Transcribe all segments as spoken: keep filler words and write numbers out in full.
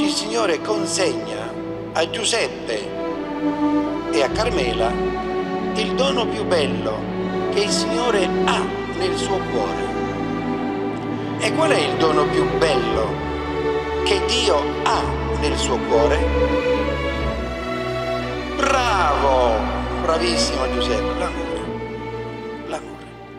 Oggi il Signore consegna a Giuseppe e a Carmela il dono più bello che il Signore ha nel suo cuore. E qual è il dono più bello che Dio ha nel suo cuore? Bravo! Bravissimo Giuseppe, l'amore. L'amore.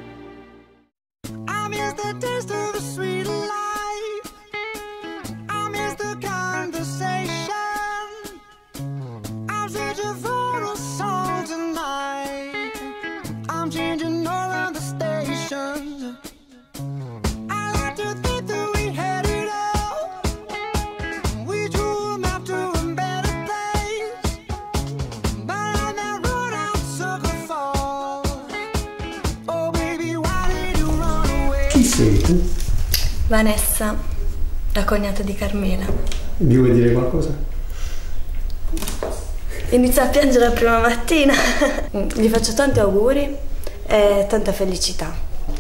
Chi sei tu? Vanessa, la cognata di Carmela. Mi vuoi dire qualcosa? Inizia a piangere la prima mattina. Gli faccio tanti auguri e tanta felicità.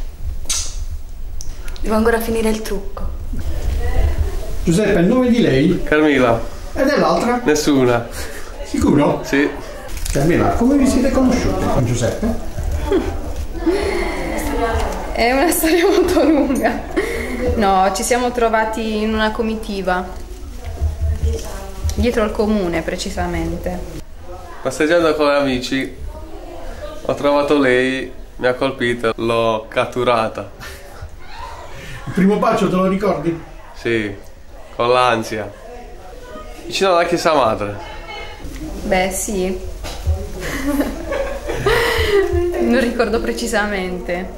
Devo ancora finire il trucco. Giuseppe, il nome di lei? Carmela. E dell'altra? Nessuna. Sicuro? Sì. Carmela, come vi siete conosciuti con Giuseppe? È una storia molto lunga. No, ci siamo trovati in una comitiva. Dietro al comune, precisamente. Passeggiando con amici ho trovato lei, mi ha colpito, l'ho catturata. Il primo bacio te lo ricordi? Sì, con l'ansia. Vicino alla chiesa madre. Beh, sì. Non ricordo precisamente.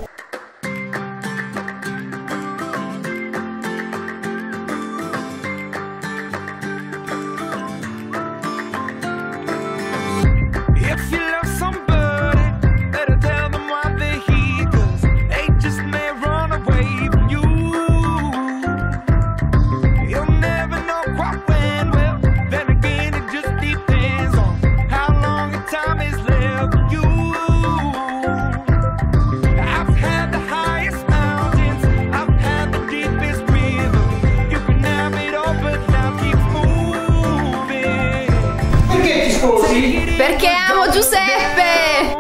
Perché amo Giuseppe!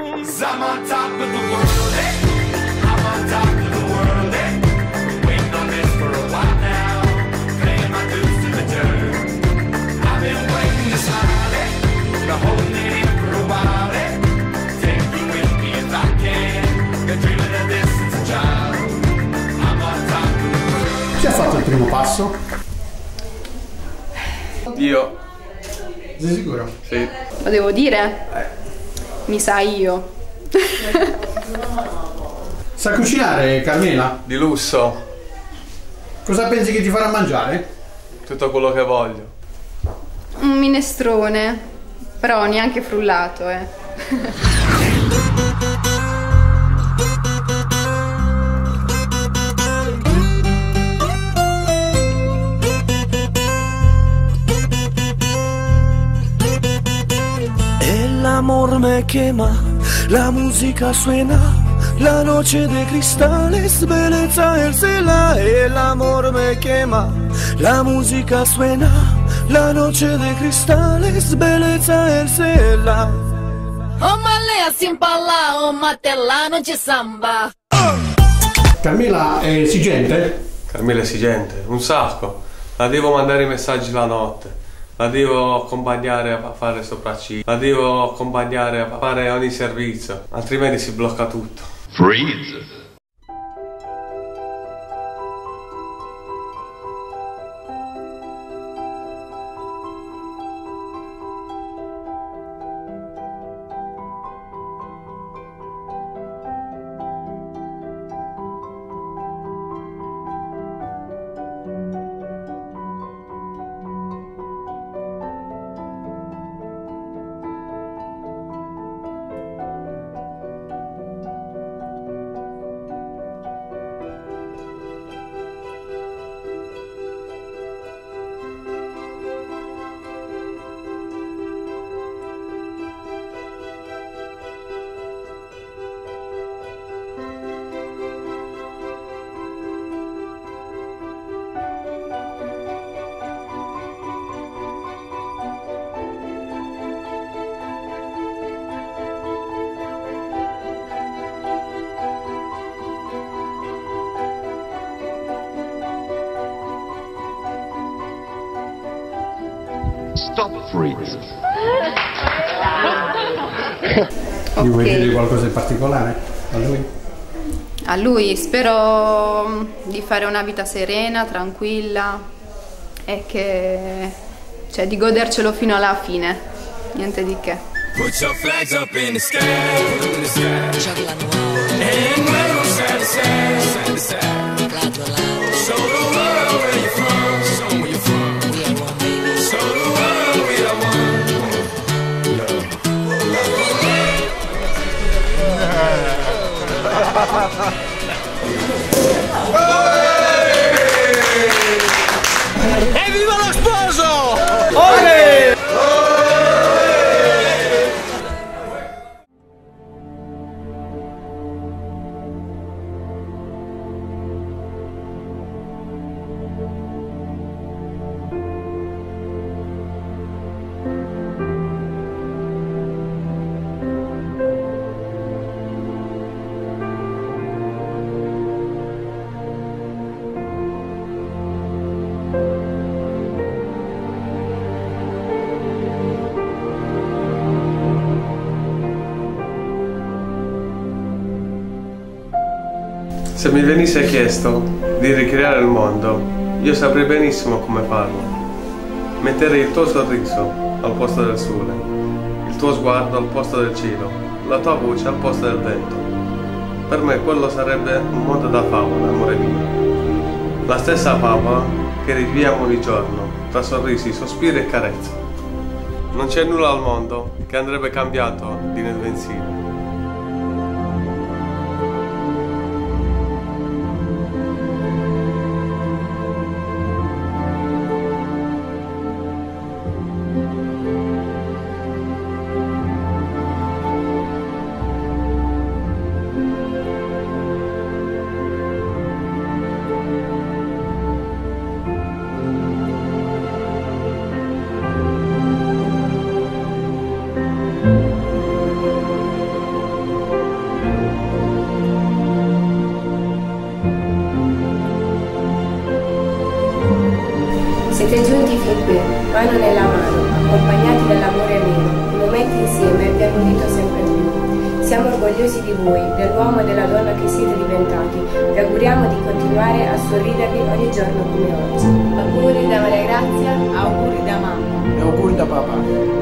Chi ha fatto il primo passo? Io. Sei sicuro? Sì. Lo devo dire? Mi sa io. Sa cucinare, Carmela? Di lusso. Cosa pensi che ti farà mangiare? Tutto quello che voglio. Un minestrone, però neanche frullato, eh. El amor me quema, la música suena, la noche de cristales, belleza el cela. El amor me quema, la música suena, la noche de cristales, belleza el cela. Oh malea simpala, oh matellano di samba. Carmela è esigente? Carmela è esigente, un sacco. La devo mandare i messaggi la notte. La devo accompagnare a fare sopracciglia. La devo accompagnare a fare ogni servizio. Altrimenti si blocca tutto. Freeze. Stop freezing. Gli vuoi Ok. dire qualcosa in particolare a lui? A lui spero mm, di fare una vita serena, tranquilla e che, cioè, di godercelo fino alla fine, niente di che. Put your flags up in the sky, in the sky. And wave them side to side, side to side. Show the world where you're from, show 'em where you're from. Show the world we are one. Evviva lo sposo! Olè! Se mi venisse chiesto di ricreare il mondo, io saprei benissimo come farlo. Metterei il tuo sorriso al posto del sole, il tuo sguardo al posto del cielo, la tua voce al posto del vento. Per me quello sarebbe un mondo da favola, amore mio. La stessa favola che riviviamo ogni giorno, tra sorrisi, sospiri e carezze. Non c'è nulla al mondo che andrebbe cambiato di nel bensino. Siete giunti fin qui, mano nella mano, accompagnati dall'amore vero, i momenti insieme vi hanno unito sempre più. Siamo orgogliosi di voi, dell'uomo e della donna che siete diventati. Vi auguriamo di continuare a sorridervi ogni giorno come oggi. Auguri da Maria Grazia, auguri da mamma. E auguri da papà.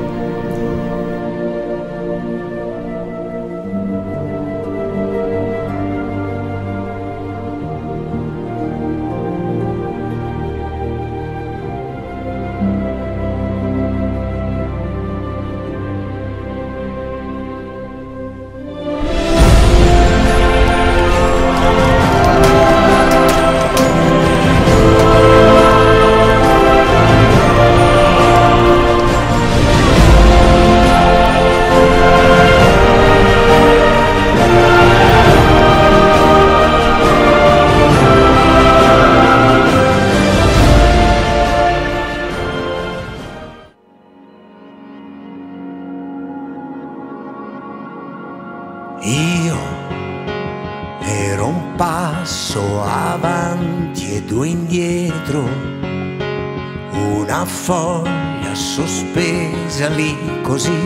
Io ero un passo avanti e due indietro, una foglia sospesa lì così,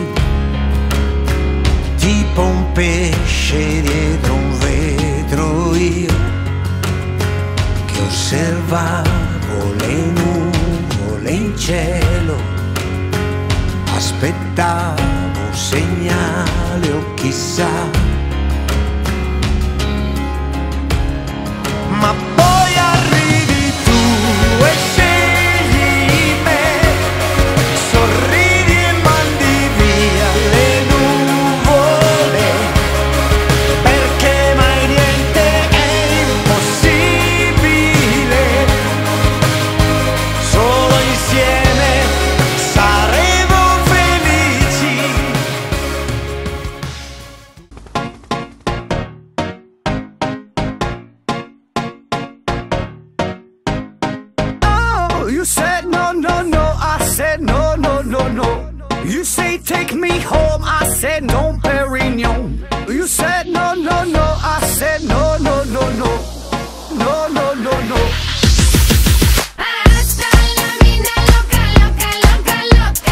tipo un pesce dietro un vetro. Io che osservavo le nuvole in cielo, aspettavo un segnale o chissà. Ma poi arrivi tu e scegli me, sorridi e mandi via le nuvole, perché mai niente è impossibile, solo insieme saremo felici. You said no, no, no, I said no, no, no, no. You say take me home, I said no, Perignon. You said no, no, no, I said no, no, no, no. No, no, no, no. Hasta la mina loca, loca, loca, loca.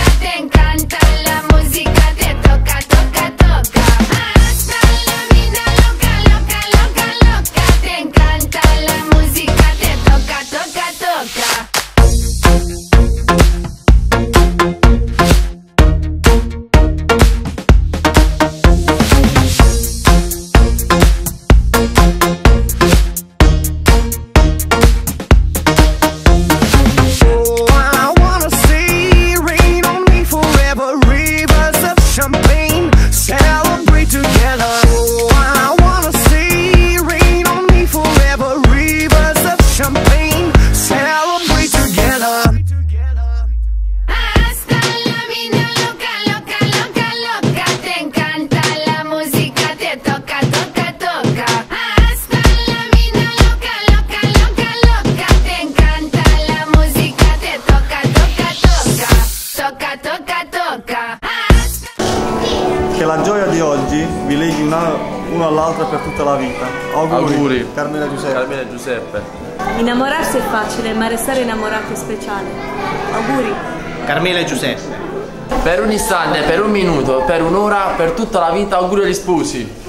l'altro per tutta la vita. Auguri. Auguri. Carmela Giuseppe. Carmela Giuseppe. Innamorarsi è facile, ma restare innamorati è speciale. Auguri. Carmela e Giuseppe. Per un istante, per un minuto, per un'ora, per tutta la vita, auguri agli sposi.